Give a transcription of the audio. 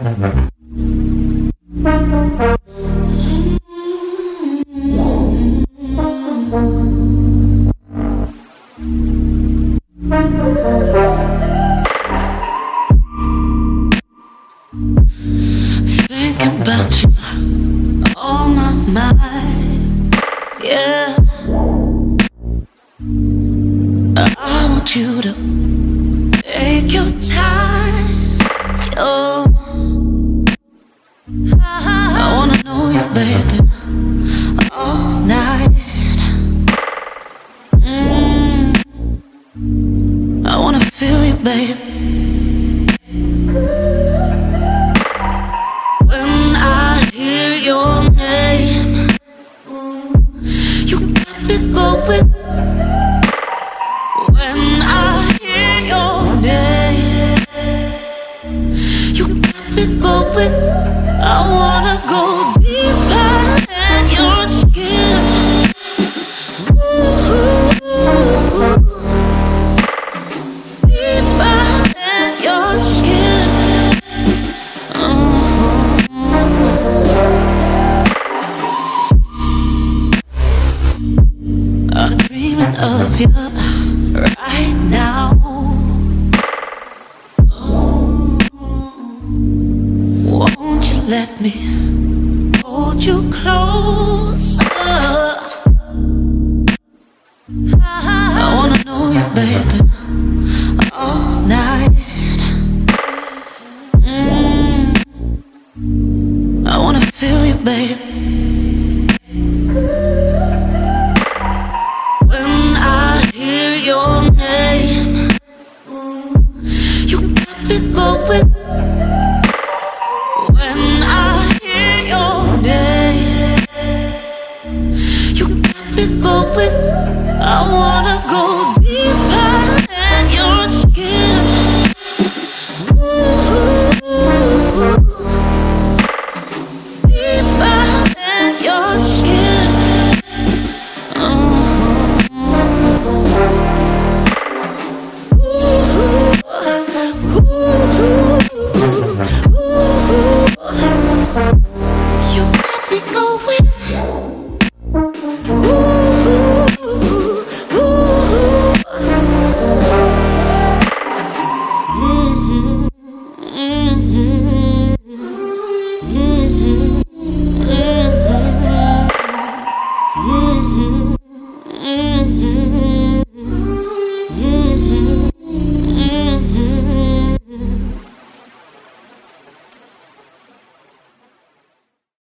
Thinking about you on my mind, yeah. I want you to take your time, yo. I wanna know you, baby, all night. I wanna feel you, baby. When I hear your name, you got me going. When I hear your name, you got me going. I wanna go deeper than your skin. Ooh, deeper than your skin. I'm dreaming of you right now. Won't you let me hold you closer? I wanna know you, baby, all night. I wanna feel you, baby. When I hear your name, you got me going. When I hear your name, you got me going. I want